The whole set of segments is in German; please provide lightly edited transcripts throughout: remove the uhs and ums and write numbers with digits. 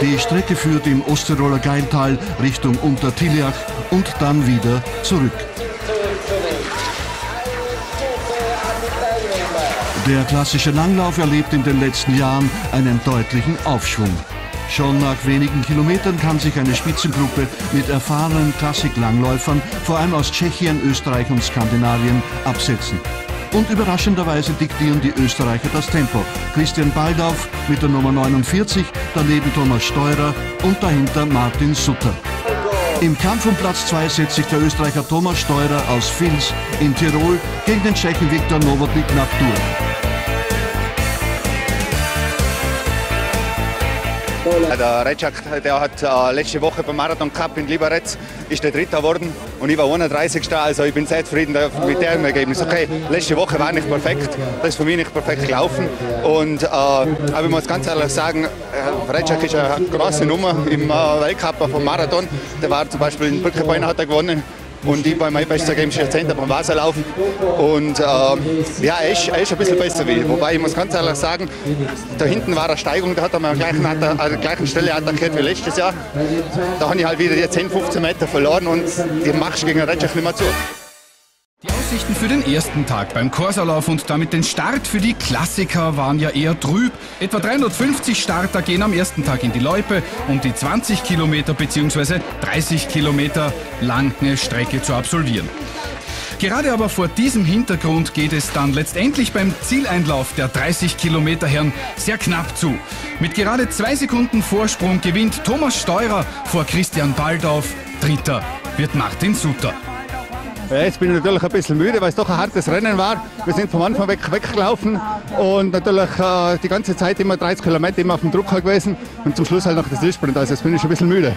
Die Strecke führt im Osttiroler Gailtal Richtung Untertiliach und dann wieder zurück. Der klassische Langlauf erlebt in den letzten Jahren einen deutlichen Aufschwung. Schon nach wenigen Kilometern kann sich eine Spitzengruppe mit erfahrenen Klassik-Langläufern, vor allem aus Tschechien, Österreich und Skandinavien, absetzen. Und überraschenderweise diktieren die Österreicher das Tempo. Christian Baldauf mit der Nummer 49, daneben Thomas Steurer und dahinter Martin Sutter. Im Kampf um Platz 2 setzt sich der Österreicher Thomas Steurer aus Vils in Tirol gegen den Tschechen Viktor Novotný-Knapp durch. Der Recak, der hat letzte Woche beim Marathon Cup in Liberec ist der Dritter geworden und ich war 31. Also ich bin sehr zufrieden mit dem Ergebnis. Okay, letzte Woche war nicht perfekt, das ist für mich nicht perfekt gelaufen. Aber ich muss ganz ehrlich sagen, Recak ist eine große Nummer im Weltcup vom Marathon. Der war zum Beispiel in Brückebein hat er gewonnen. Und ich bei meinem bestes Ergebnis ist 10. beim Wasserlauf. Und ja, er ist ein bisschen besser wie ich. Wobei ich muss ganz ehrlich sagen, da hinten war eine Steigung, da hat er an der gleichen Stelle attackiert wie letztes Jahr. Da habe ich halt wieder die 10, 15 Meter verloren und die machst gegen Recak nicht mehr zu. Die Aussichten für den ersten Tag beim Corsalauf und damit den Start für die Klassiker waren ja eher trüb. Etwa 350 Starter gehen am ersten Tag in die Loipe, um die 20 Kilometer bzw. 30 Kilometer lange Strecke zu absolvieren. Gerade aber vor diesem Hintergrund geht es dann letztendlich beim Zieleinlauf der 30 Kilometer Herren sehr knapp zu. Mit gerade 2 Sekunden Vorsprung gewinnt Thomas Steurer vor Christian Baldauf. Dritter wird Martin Sutter. Ja, jetzt bin ich natürlich ein bisschen müde, weil es doch ein hartes Rennen war. Wir sind vom Anfang weggelaufen und natürlich die ganze Zeit immer 30 Kilometer immer auf dem Druck gewesen und zum Schluss halt noch das Zielsprint. Also jetzt bin ich schon ein bisschen müde.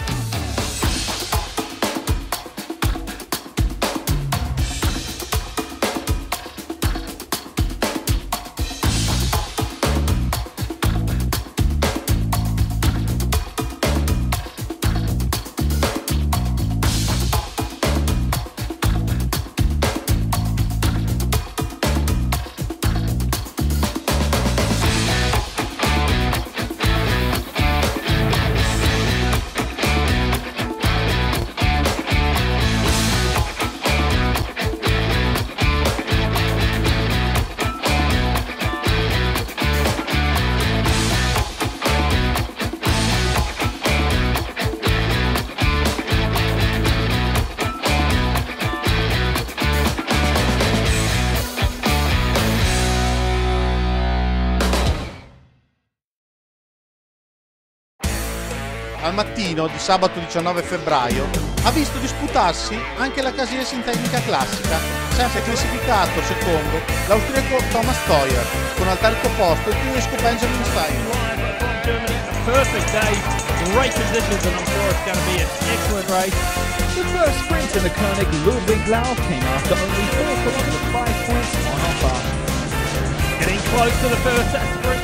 Al mattino di sabato 19 febbraio ha visto disputarsi anche la casina sintetica classica. Si è classificato secondo l'austriaco Thomas Steurer con al terzo posto il tedesco Benjamin Steiner. Perfect day, great positions, and I'm sure it's going to be an excellent race. The first sprint in the König Ludwig Lauf came after only 4 kilometers, 5 points on offer. Getting close to the first sprint